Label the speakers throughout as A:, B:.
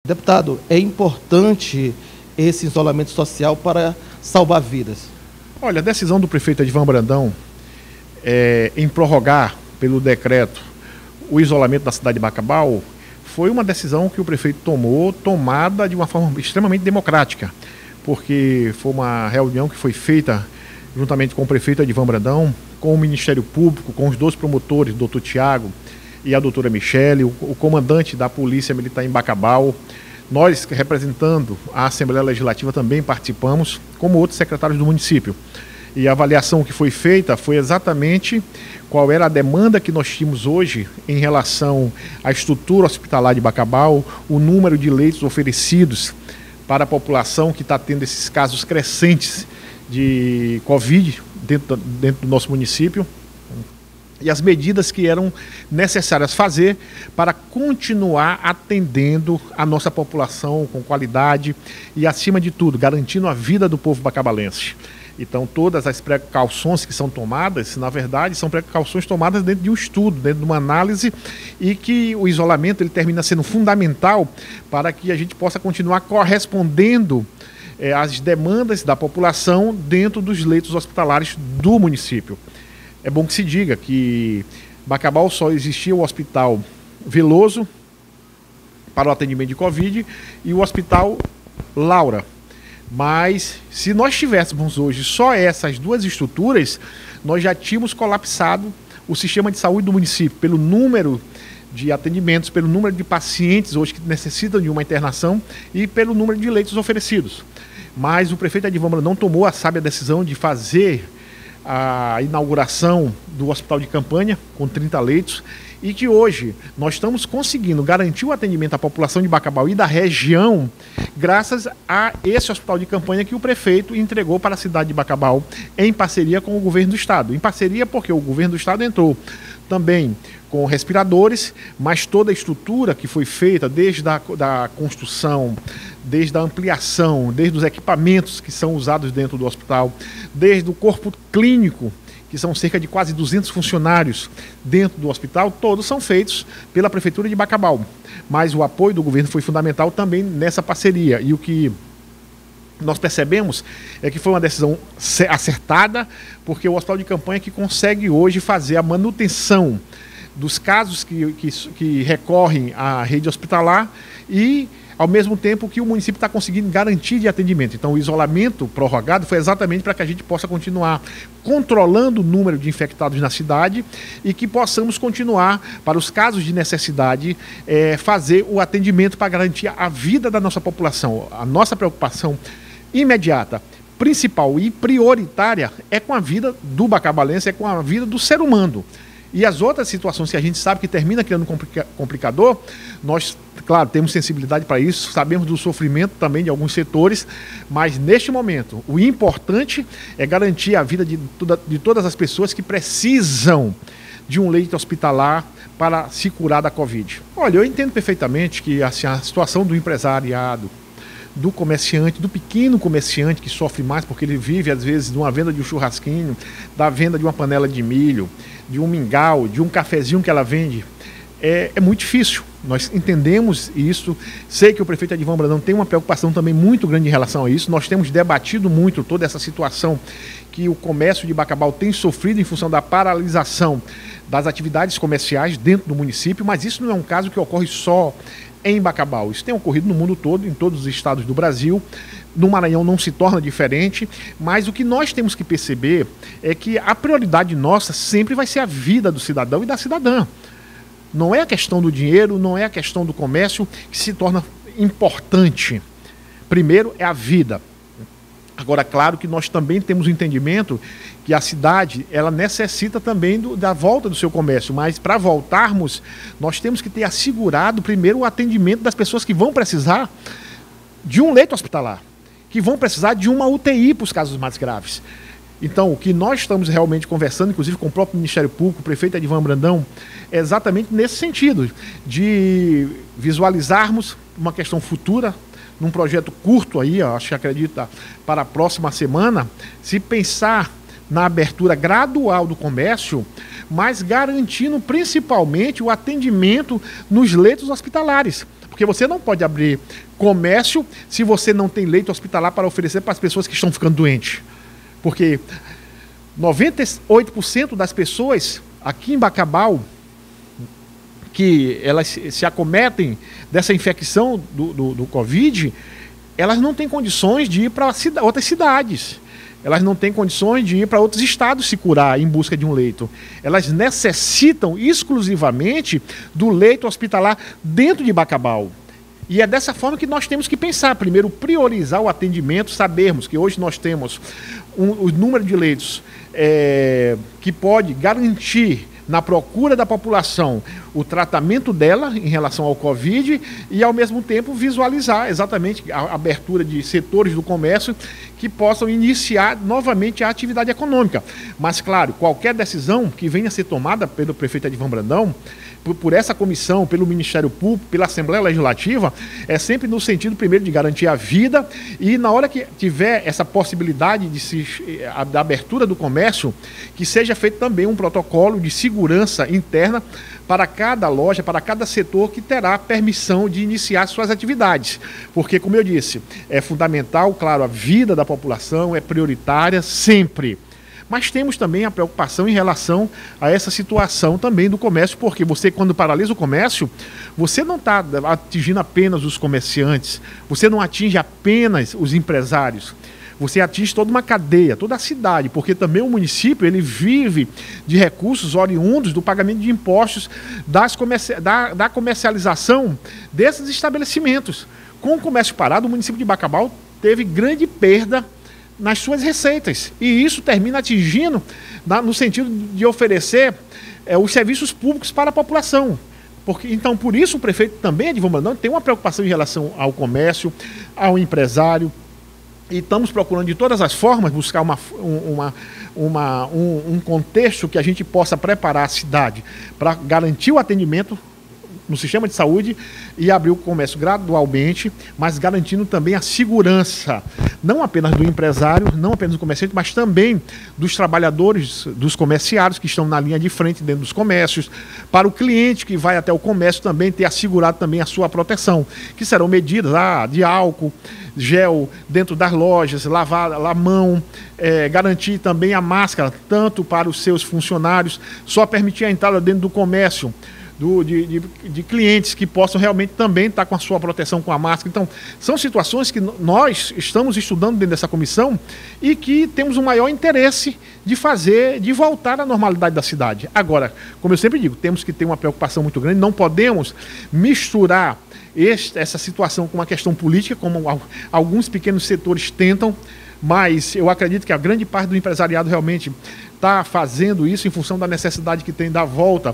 A: Deputado, é importante esse isolamento social para salvar vidas?
B: Olha, a decisão do prefeito Edivan Brandão em prorrogar pelo decreto o isolamento da cidade de Bacabal foi uma decisão que o prefeito tomada de uma forma extremamente democrática, porque foi uma reunião que foi feita juntamente com o prefeito Edivan Brandão, com o Ministério Público, com os dois promotores, o doutor Tiago e a doutora Michele, o comandante da Polícia Militar em Bacabal. Nós, representando a Assembleia Legislativa, também participamos, como outros secretários do município. E a avaliação que foi feita foi exatamente qual era a demanda que nós tínhamos hoje em relação à estrutura hospitalar de Bacabal, o número de leitos oferecidos para a população que está tendo esses casos crescentes de Covid dentro do nosso município, e as medidas que eram necessárias fazer para continuar atendendo a nossa população com qualidade e, acima de tudo, garantindo a vida do povo bacabalense. Então, todas as precauções que são tomadas, na verdade, são precauções tomadas dentro de um estudo, dentro de uma análise, e que o isolamento ele termina sendo fundamental para que a gente possa continuar correspondendo às demandas da população dentro dos leitos hospitalares do município. É bom que se diga que Bacabal só existia o Hospital Veloso para o atendimento de Covid e o Hospital Laura. Mas se nós tivéssemos hoje só essas duas estruturas, nós já tínhamos colapsado o sistema de saúde do município pelo número de atendimentos, pelo número de pacientes hoje que necessitam de uma internação e pelo número de leitos oferecidos. Mas o prefeito Edivan Brandão tomou a sábia decisão de fazer a inauguração do hospital de campanha com 30 leitos e que hoje nós estamos conseguindo garantir o atendimento à população de Bacabal e da região graças a esse hospital de campanha que o prefeito entregou para a cidade de Bacabal em parceria com o governo do estado. Em parceria porque o governo do estado entrou também com respiradores, mas toda a estrutura que foi feita desde da construção, desde a ampliação, desde os equipamentos que são usados dentro do hospital, desde o corpo clínico, que são cerca de quase 200 funcionários dentro do hospital, todos são feitos pela Prefeitura de Bacabal. Mas o apoio do governo foi fundamental também nessa parceria. E o que nós percebemos é que foi uma decisão acertada, porque o hospital de campanha que consegue hoje fazer a manutenção dos casos que recorrem à rede hospitalar e, ao mesmo tempo, que o município está conseguindo garantir de atendimento. Então, o isolamento prorrogado foi exatamente para que a gente possa continuar controlando o número de infectados na cidade e que possamos continuar, para os casos de necessidade, fazer o atendimento para garantir a vida da nossa população. A nossa preocupação imediata, principal e prioritária é com a vida do bacabalense, é com a vida do ser humano. E as outras situações que a gente sabe que termina criando complicador, nós, claro, temos sensibilidade para isso, sabemos do sofrimento também de alguns setores, mas neste momento o importante é garantir a vida de todas as pessoas que precisam de um leito hospitalar para se curar da Covid. Olha, eu entendo perfeitamente que assim, a situação do empresariado, do comerciante, do pequeno comerciante que sofre mais porque ele vive às vezes de uma venda de um churrasquinho, da venda de uma panela de milho, de um mingau, de um cafezinho que ela vende, é muito difícil. Nós entendemos isso, sei que o prefeito Edivan Brandão tem uma preocupação também muito grande em relação a isso, nós temos debatido muito toda essa situação que o comércio de Bacabal tem sofrido em função da paralisação das atividades comerciais dentro do município, mas isso não é um caso que ocorre só em Bacabal. Isso tem ocorrido no mundo todo, em todos os estados do Brasil. No Maranhão não se torna diferente, mas o que nós temos que perceber é que a prioridade nossa sempre vai ser a vida do cidadão e da cidadã. Não é a questão do dinheiro, não é a questão do comércio que se torna importante. Primeiro é a vida. Agora, claro que nós também temos o entendimento que a cidade ela necessita também da volta do seu comércio, mas para voltarmos, nós temos que ter assegurado primeiro o atendimento das pessoas que vão precisar de um leito hospitalar, que vão precisar de uma UTI para os casos mais graves. Então, o que nós estamos realmente conversando, inclusive com o próprio Ministério Público, o prefeito Edivan Brandão, é exatamente nesse sentido, de visualizarmos uma questão futura, num projeto curto aí, acho que acredita, para a próxima semana, se pensar na abertura gradual do comércio, mas garantindo principalmente o atendimento nos leitos hospitalares. Porque porque você não pode abrir comércio se você não tem leito hospitalar para oferecer para as pessoas que estão ficando doentes. Porque 98% das pessoas aqui em Bacabal que elas se acometem dessa infecção do Covid, elas não têm condições de ir para outras cidades. Elas não têm condições de ir para outros estados se curar em busca de um leito. Elas necessitam exclusivamente do leito hospitalar dentro de Bacabal. E é dessa forma que nós temos que pensar. Primeiro, priorizar o atendimento, sabermos que hoje nós temos o número de leitos que pode garantir na procura da população o tratamento dela em relação ao Covid e, ao mesmo tempo, visualizar exatamente a abertura de setores do comércio que possam iniciar novamente a atividade econômica. Mas, claro, qualquer decisão que venha a ser tomada pelo prefeito Edivan Brandão, por essa comissão, pelo Ministério Público, pela Assembleia Legislativa, é sempre no sentido, primeiro, de garantir a vida e, na hora que tiver essa possibilidade da abertura do comércio, que seja feito também um protocolo de segurança interna para cada loja, para cada setor que terá permissão de iniciar suas atividades. Porque, como eu disse, é fundamental, claro, a vida da população é prioritária sempre. Mas temos também a preocupação em relação a essa situação também do comércio, porque você, quando paralisa o comércio, você não está atingindo apenas os comerciantes, você não atinge apenas os empresários, você atinge toda uma cadeia, toda a cidade, porque também o município ele vive de recursos oriundos do pagamento de impostos da comercialização desses estabelecimentos. Com o comércio parado, o município de Bacabal teve grande perda nas suas receitas. E isso termina atingindo no sentido de oferecer os serviços públicos para a população. Então, por isso, o prefeito também, Edivan Brandão, tem uma preocupação em relação ao comércio, ao empresário, e estamos procurando de todas as formas buscar um contexto que a gente possa preparar a cidade para garantir o atendimento no sistema de saúde e abrir o comércio gradualmente, mas garantindo também a segurança, não apenas do empresário, não apenas do comerciante, mas também dos trabalhadores, dos comerciários que estão na linha de frente dentro dos comércios, para o cliente que vai até o comércio também ter assegurado também a sua proteção, que serão medidas de álcool, gel dentro das lojas, lavar a mão, garantir também a máscara, tanto para os seus funcionários, só permitir a entrada dentro do comércio, de clientes que possam realmente também estar com a sua proteção com a máscara. Então, são situações que nós estamos estudando dentro dessa comissão e que temos um maior interesse de voltar à normalidade da cidade. Agora, como eu sempre digo, temos que ter uma preocupação muito grande, não podemos misturar essa situação com uma questão política, como alguns pequenos setores tentam, mas eu acredito que a grande parte do empresariado realmente está fazendo isso em função da necessidade que tem da volta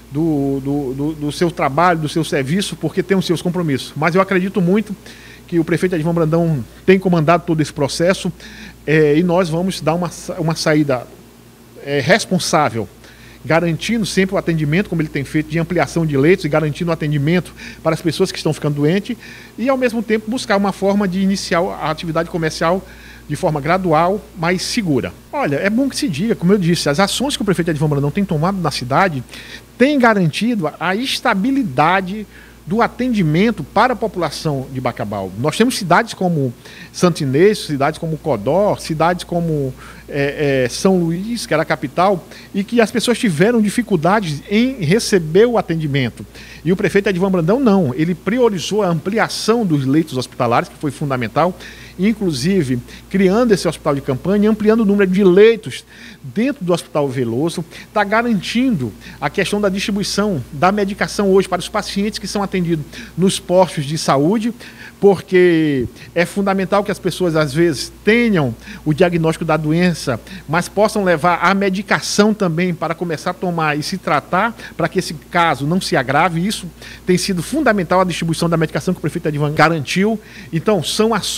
B: do seu trabalho, do seu serviço, porque tem os seus compromissos. Mas eu acredito muito que o prefeito Edivan Brandão tem comandado todo esse processo e nós vamos dar uma saída responsável, garantindo sempre o atendimento, como ele tem feito, de ampliação de leitos e garantindo o atendimento para as pessoas que estão ficando doentes e, ao mesmo tempo, buscar uma forma de iniciar a atividade comercial de forma gradual, mais segura. Olha, é bom que se diga, como eu disse, as ações que o prefeito Edivan Brandão tem tomado na cidade têm garantido a estabilidade do atendimento para a população de Bacabal. Nós temos cidades como Santo Inês, cidades como Codó, cidades como São Luís, que era a capital, e que as pessoas tiveram dificuldades em receber o atendimento. E o prefeito Edivan Brandão não, ele priorizou a ampliação dos leitos hospitalares, que foi fundamental, inclusive criando esse hospital de campanha, ampliando o número de leitos dentro do Hospital Veloso, está garantindo a questão da distribuição da medicação hoje para os pacientes que são atendidos nos postos de saúde, porque é fundamental que as pessoas, às vezes, tenham o diagnóstico da doença, mas possam levar a medicação também para começar a tomar e se tratar, para que esse caso não se agrave. Isso tem sido fundamental, a distribuição da medicação que o prefeito Edivan garantiu. Então, são ações como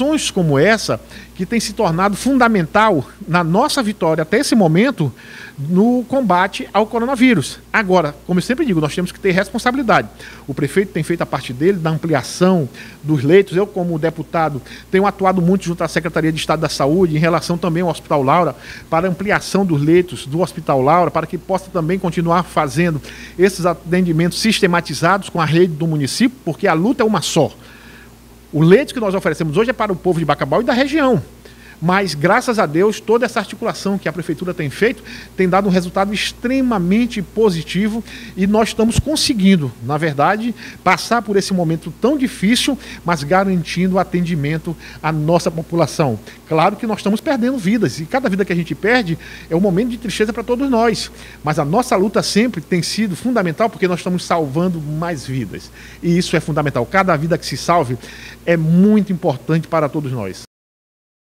B: como essa que tem se tornado fundamental na nossa vitória até esse momento no combate ao coronavírus. Agora, como eu sempre digo, nós temos que ter responsabilidade. O prefeito tem feito a parte dele, da ampliação dos leitos. Eu, como deputado, tenho atuado muito junto à Secretaria de Estado da Saúde, em relação também ao Hospital Laura, para ampliação dos leitos do Hospital Laura, para que possa também continuar fazendo esses atendimentos sistematizados com a rede do município, porque a luta é uma só. O leite que nós oferecemos hoje é para o povo de Bacabal e da região. Mas, graças a Deus, toda essa articulação que a Prefeitura tem feito tem dado um resultado extremamente positivo e nós estamos conseguindo, na verdade, passar por esse momento tão difícil, mas garantindo atendimento à nossa população. Claro que nós estamos perdendo vidas e cada vida que a gente perde é um momento de tristeza para todos nós. Mas a nossa luta sempre tem sido fundamental porque nós estamos salvando mais vidas. E isso é fundamental. Cada vida que se salve é muito importante para todos nós.